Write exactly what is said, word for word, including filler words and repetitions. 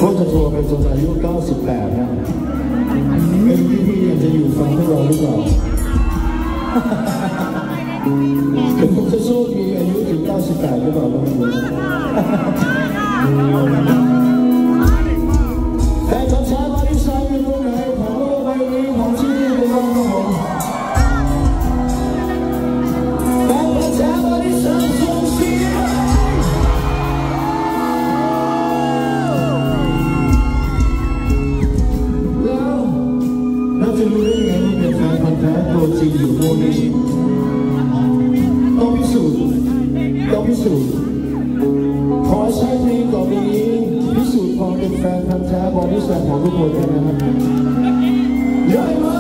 ว่าจะทัวร์เป็นจนอายุเก้าสิบแปดนะเป็นพี่พี่ยังจะอยู่ฟังพวกเราหรือเปล่าถึงผมจะโชคดีอายุถึงเก้าสิบแปดหรือเปล่าไม่รู้แต่ตอนเช้าวันที่สามอยู่ตรงไหนของโลกใบนี้ของที่นี่เป็นบ้างครับผมแต่ตอนเช้าวันที่สามส่งเสียงแล้วเราจะรู้ได้ยังไงว่าเป็นแฟนพันธุ์แท้ตัวจริงอยู่ตรงนี้ต้องพิสูจน์ต้องพิสูจน์ขอใช้เพลงต่อไปนี้พิสูจน์ความเป็นแฟนพันธุ์แท้บอดี้แสลมของทุกคนกันนะครับ